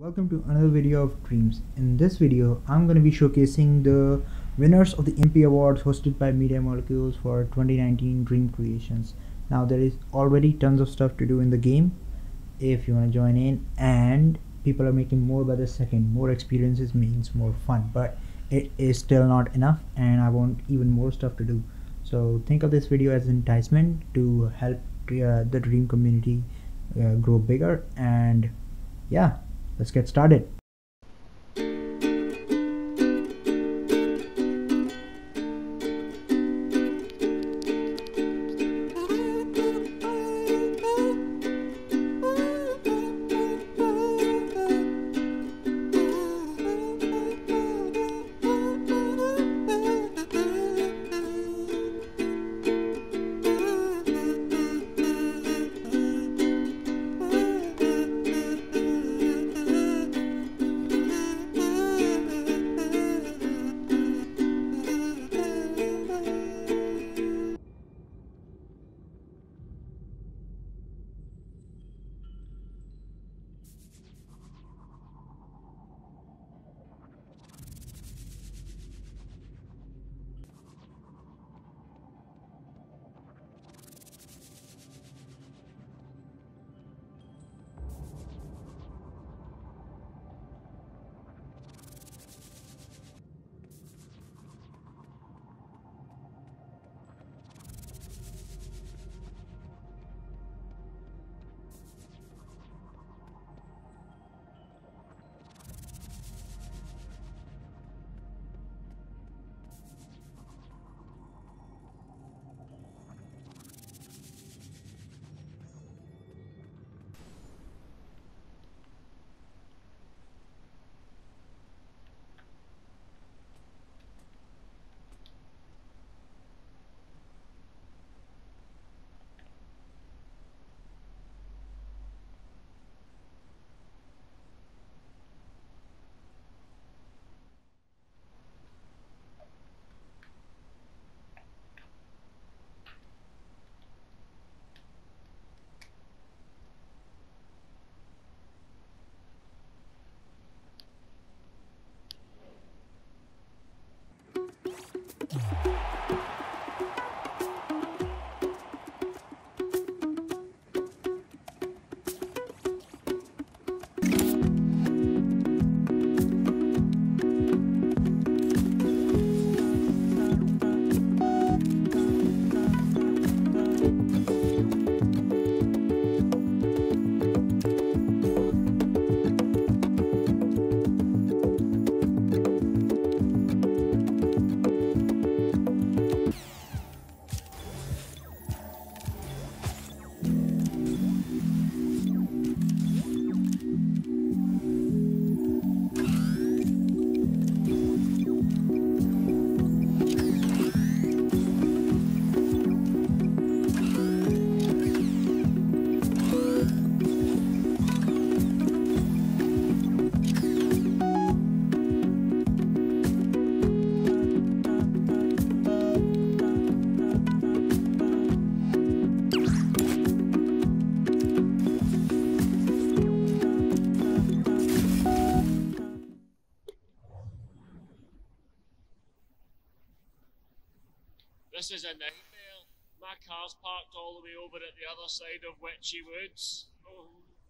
Welcome to another video of dreams. In this video I'm going to be showcasing the winners of the Impy awards hosted by Media Molecules for 2019 dream creations. Now there is already tons of stuff to do in the game if you want to join in, and people are making more by the second. More experiences means more fun, but it is still not enough and I want even more stuff to do. So think of this video as enticement to help the dream community grow bigger, and yeah, let's get started. This is a nightmare. My car's parked all the way over at the other side of Witchy Woods. Oh.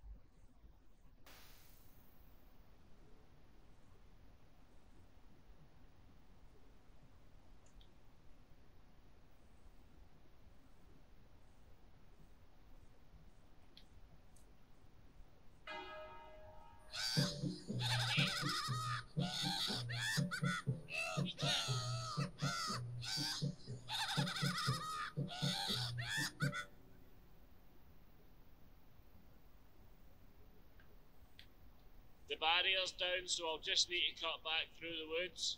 The barrier's down, so I'll just need to cut back through the woods.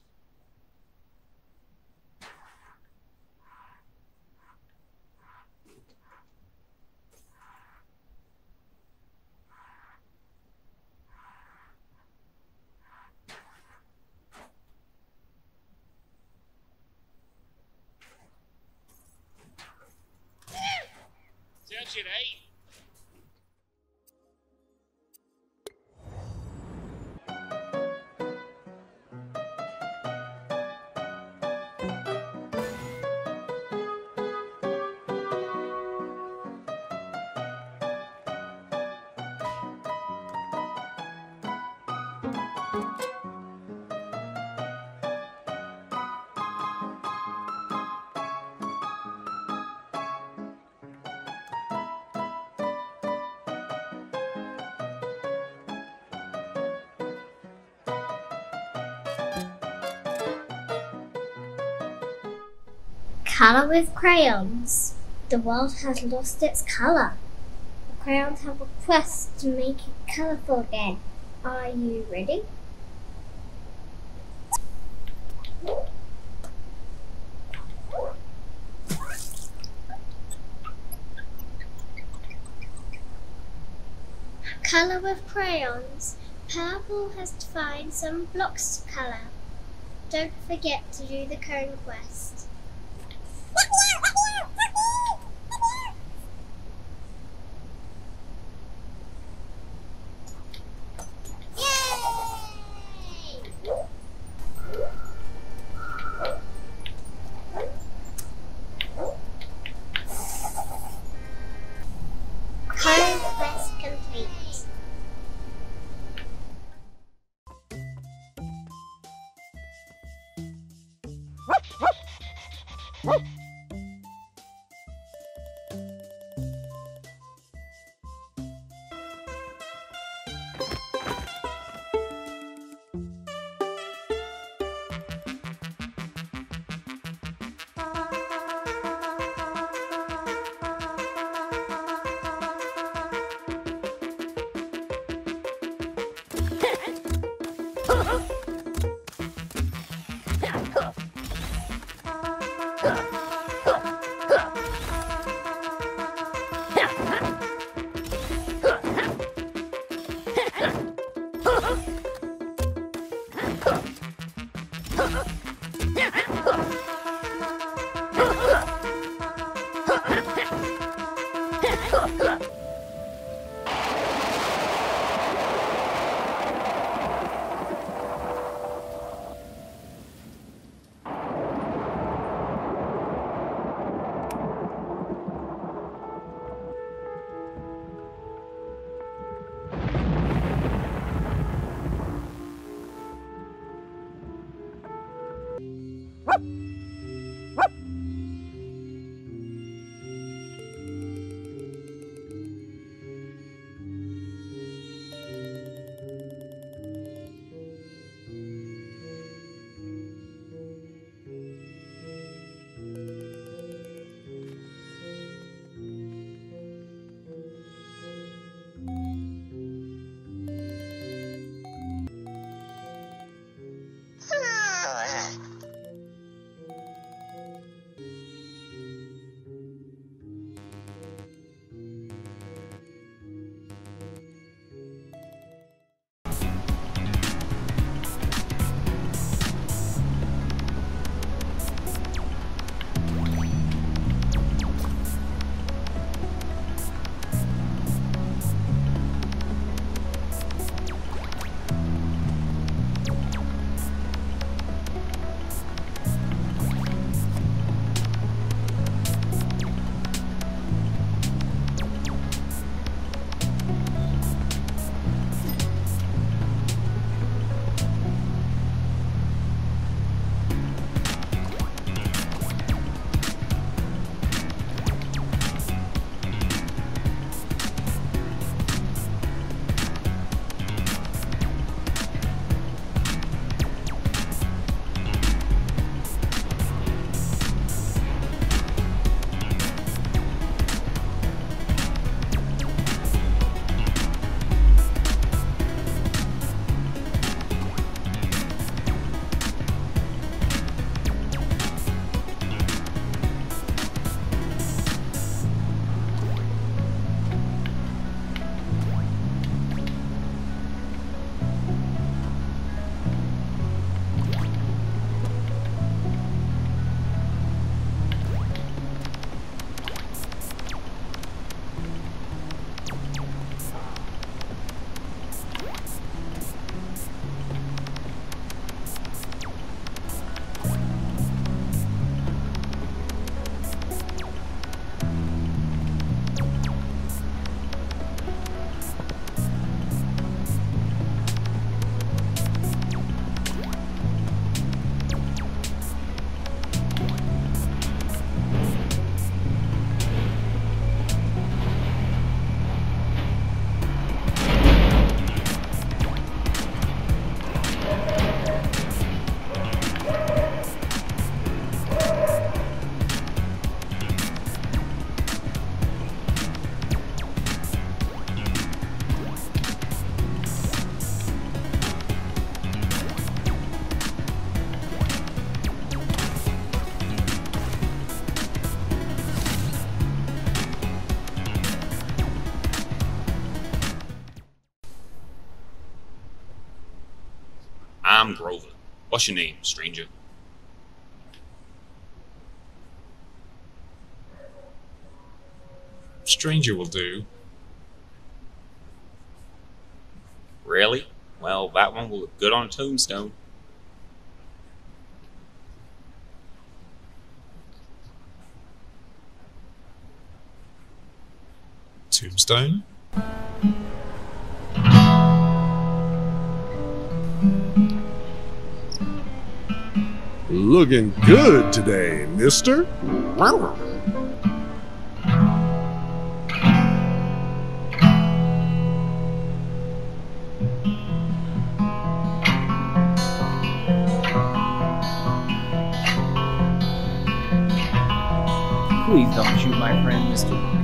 Serves you right. Colour with crayons. The world has lost its colour. The crayons have a quest to make it colourful again. Are you ready? Colour with crayons. Purple has to find some blocks to colour. Don't forget to do the cone quest. Cone quest complete. I'm Grover. What's your name, stranger? Stranger will do. Really? Well, that one will look good on a tombstone. Tombstone? Looking good today, mister. Please don't shoot my friend, Mr.